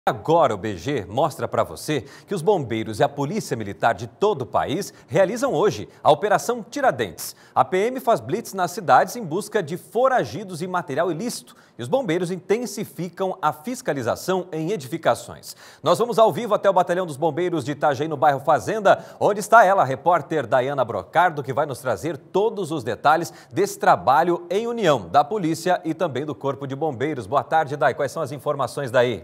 Agora o BG mostra para você que os bombeiros e a Polícia Militar de todo o país realizam hoje a Operação Tiradentes. A PM faz blitz nas cidades em busca de foragidos e material ilícito e os bombeiros intensificam a fiscalização em edificações. Nós vamos ao vivo até o Batalhão dos Bombeiros de Itajaí, no bairro Fazenda, onde está ela, a repórter Dayana Brocardo, que vai nos trazer todos os detalhes desse trabalho em união da Polícia e também do Corpo de Bombeiros. Boa tarde, Day. Quais são as informações daí?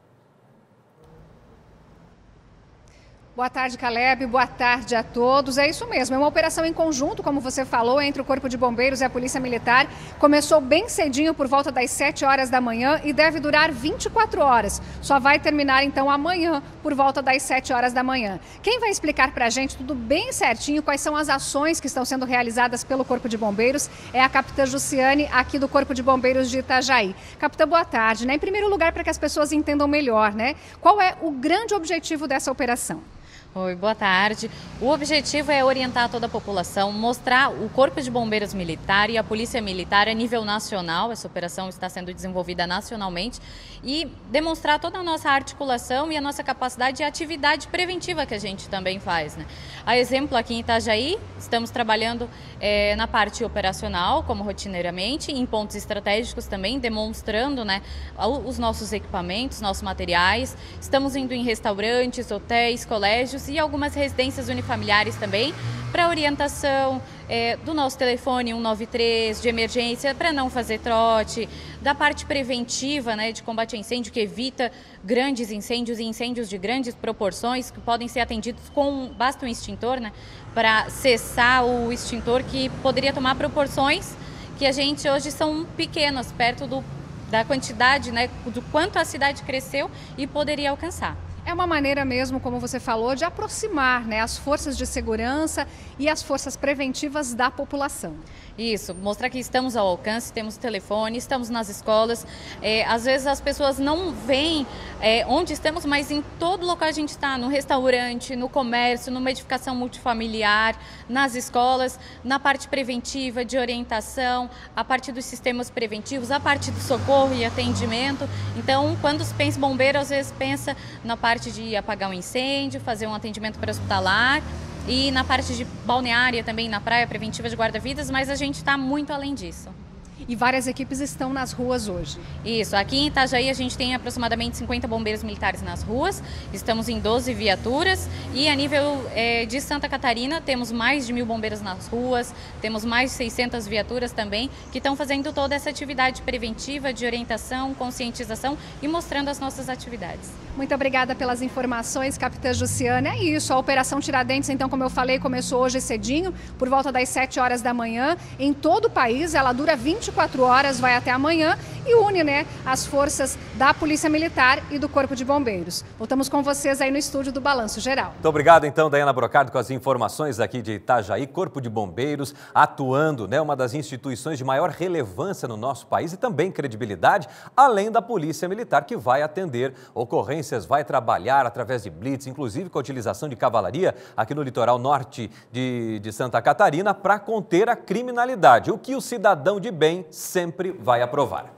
Boa tarde, Caleb. Boa tarde a todos. É isso mesmo, é uma operação em conjunto, como você falou, entre o Corpo de Bombeiros e a Polícia Militar. Começou bem cedinho, por volta das 7 horas da manhã e deve durar 24 horas. Só vai terminar, então, amanhã, por volta das 7 horas da manhã. Quem vai explicar para a gente tudo bem certinho, quais são as ações que estão sendo realizadas pelo Corpo de Bombeiros, é a capitã Jussiane, aqui do Corpo de Bombeiros de Itajaí. Capitã, boa tarde. Em primeiro lugar, para que as pessoas entendam melhor, qual é o grande objetivo dessa operação? Oi, boa tarde. O objetivo é orientar toda a população, mostrar o Corpo de Bombeiros Militar e a Polícia Militar a nível nacional. Essa operação está sendo desenvolvida nacionalmente e demonstrar toda a nossa articulação e a nossa capacidade de atividade preventiva que a gente também faz. A exemplo, aqui em Itajaí, estamos trabalhando na parte operacional, como rotineiramente, em pontos estratégicos também, demonstrando os nossos equipamentos, nossos materiais. Estamos indo em restaurantes, hotéis, colégios e algumas residências unifamiliares também, para orientação do nosso telefone 193, de emergência, para não fazer trote, da parte preventiva, de combate a incêndio, que evita grandes incêndios e incêndios de grandes proporções, que podem ser atendidos basta um extintor, para cessar o extintor, que poderia tomar proporções que a gente hoje são pequenas, perto da quantidade, do quanto a cidade cresceu e poderia alcançar. É uma maneira mesmo, como você falou, de aproximar as forças de segurança e as forças preventivas da população. Isso, mostrar que estamos ao alcance, temos telefone, estamos nas escolas. Às vezes as pessoas não veem onde estamos, mas em todo local a gente está, no restaurante, no comércio, numa edificação multifamiliar, nas escolas, na parte preventiva, de orientação, a parte dos sistemas preventivos, a parte do socorro e atendimento. Então, quando se pensa em bombeiro, às vezes pensa na parte de apagar um incêndio, fazer um atendimento pré-hospitalar e na parte de balneária também, na praia preventiva de guarda-vidas, mas a gente está muito além disso. E várias equipes estão nas ruas hoje. Isso, aqui em Itajaí a gente tem aproximadamente 50 bombeiros militares nas ruas, estamos em 12 viaturas e a nível de Santa Catarina temos mais de 1000 bombeiros nas ruas, temos mais de 600 viaturas também que estão fazendo toda essa atividade preventiva de orientação, conscientização e mostrando as nossas atividades. Muito obrigada pelas informações, capitã Jussiane. É isso, a Operação Tiradentes, então, como eu falei, começou hoje cedinho, por volta das 7 horas da manhã. Em todo o país, ela dura 24 horas, vai até amanhã e une as forças da Polícia Militar e do Corpo de Bombeiros. Voltamos com vocês aí no estúdio do Balanço Geral. Muito obrigado, então, Dayana Brocardo, com as informações aqui de Itajaí. Corpo de Bombeiros atuando, uma das instituições de maior relevância no nosso país e também credibilidade, além da Polícia Militar, que vai atender ocorrências, vai trabalhar através de blitz, inclusive com a utilização de cavalaria aqui no litoral norte de Santa Catarina, para conter a criminalidade, o que o cidadão de bem sempre vai aprovar.